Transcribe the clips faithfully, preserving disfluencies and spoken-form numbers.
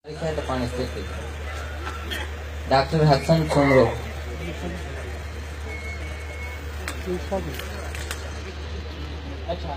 Doctor Hasan चुमरो। अच्छा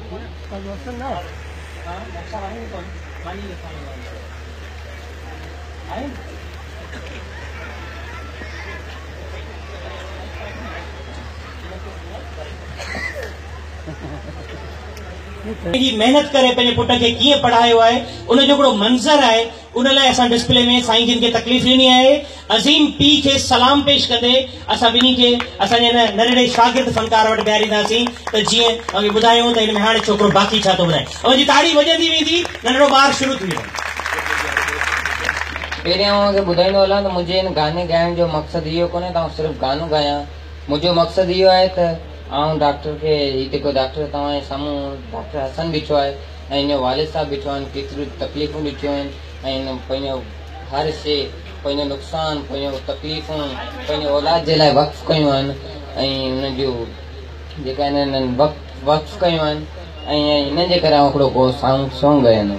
मेहनत करे पंहिंजे पुट खे कीअं पढ़ायो आहे उन जो हिकिड़ो मंज़र आहे। उन लाइ असां डिस्प्ले में साईं जिन खे तकलीफ़ ॾिनी आहे अज़ीम पीउ खे सलाम पेश कंदे असां ॿिन्ही खे असांजे नंढड़े शागिर्द फनकार वटि बीहारींदासीं त जीअं अॻे ॿुधायूं त हिन में हाणे छोकिरो बाक़ी छा थो ॿुधाए। हुनजी ताड़ी वॼंदी वेंदी, नंढड़ो ॿार शुरू थी वेंदो। पहिरियों मूंखे ॿुधाईंदो हलां त मुंहिंजे हिन गाने ॻाइण जो मक़सदु इहो कोन्हे त आउं सिर्फ़ु गानो ॻायां। मुंहिंजो मक़सदु इहो आहे त आउं डॉक्टर खे हीउ जेको डॉक्टर तव्हांजे साम्हूं डॉक्टर हसन बीठो आहे ऐं हिन जो वालिद साहब बीठो आहिनि, केतिरियूं तकलीफ़ूं ॾिठियूं आहिनि ऐं हिन पंहिंजो हर शइ पंहिंजो नुक़सानु पंहिंजो तकलीफ़ूं पंहिंजे औलाद जे लाइ वक़्फ़ु कयूं आहिनि ऐं हुन जूं जेका हिननि वक़्फ़ु वक़्फ़ु कयूं आहिनि ऐं हिन जे करे आउं हिकिड़ो को सॉन्ग सॉन्ग ॻायां।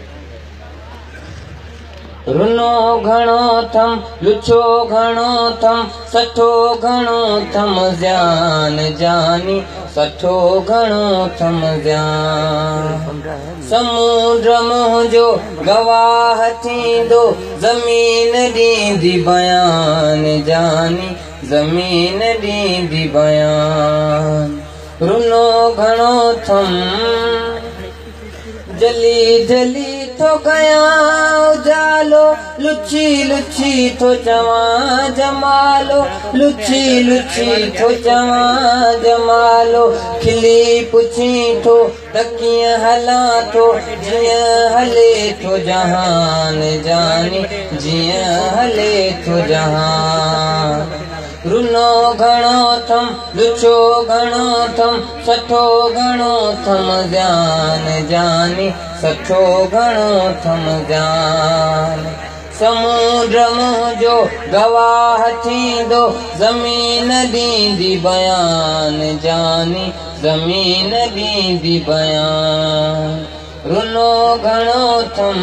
रुनो घणो थम लुचो घणो थम सठो घणो थम ज़्यान जानी सठो घणो थम ज़्यान समुंड मुंहिंजो गवाह थींदो ज़मीन ॾींदी बयान जानी ज़मीन ॾींदी बयान। रुनो घणो थम जली जली तो गया उजालो लुची लुची तो चवां जमालो लुची लुची तो चवां जमालो खिली पुछी तो तकियां हला तो जियां हले तो जहान जानी जियां हले तो जहान। रुनो घणो थम लुचो घणो थम सठो घणो थम ज़्यान जानी सठो घणो थम ज़्यान समुंड मुंहिंजो गवाह थींदो ज़मीन ॾींदी बयान जानी ज़मीन ॾींदी बयान। रुनो घणो थम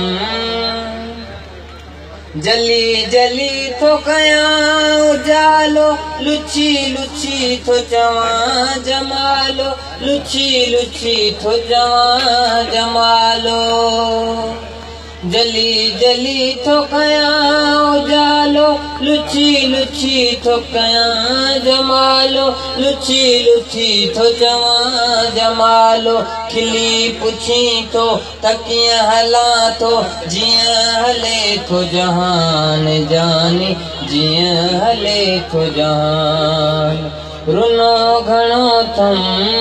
जली जली तो कयां उजालो लुची लुची तो चवां जमालो लुची लुची तो चवां जमालो जली जली तो कयां उजालो लुची लुची तो कयां जमालो लुची लुची तो चवां जमालो खिली पुछी तो तकियां हला तो जियां हले तो जहान जानी जियां हले तो जहान। रुनो घणो थम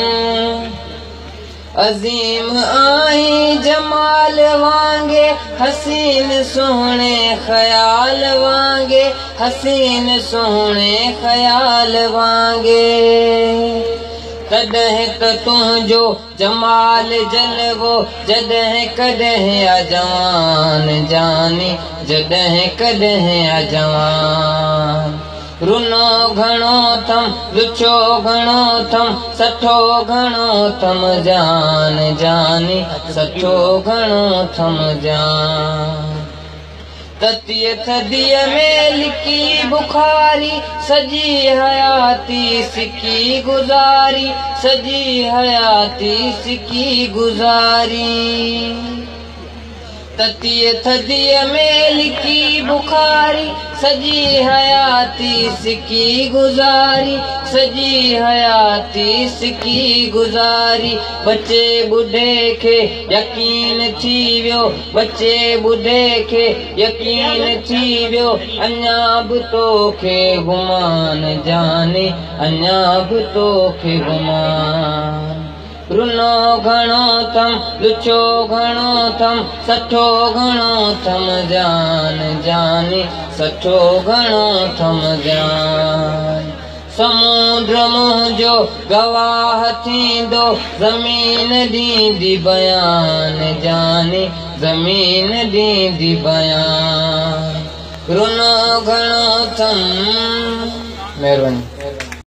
अज़ीम आई जमाल वांगे हसीन सोहणे ख्याल वांगे हसीन सोहणे ख्याल वांगे कॾहिं त तुंहिंजो जमाल जलवो जॾहिं कॾहिं अजवान जानी जॾहिं कॾहिं अजवान। रुनो घणो थम लुचो घणो थम सठो घणो थम ज़्यान जानी सठो घणो थम ज़्यान। ततीअ थधीअ में लिकी बुखारी सॼी हयाती सिकी गुज़ारी सॼी हयाती सिकी गुज़ारी ततीअ थधीअ में लिकी बुखारी सॼी हयाती सिकी गुज़ारी सॼी हयाती सिकी गुज़ारी। बचे ॿुढे खे यकीन थी वियो बचे ॿुढे खे यकीन थी वियो अञा बि तोखे गुमान जाने अञा बि तोखे गुमान। रुनो घणो थम लुचो घणो थम सठो घणो थम ज़्यान जानी सठो घणो थम ज़्यान समुंड मुंहिंजो गवाह थींदो ज़मीन ॾींदी बयान जानी ज़मीन ॾींदी बयान। रुनो घणो थम। महिरबानी।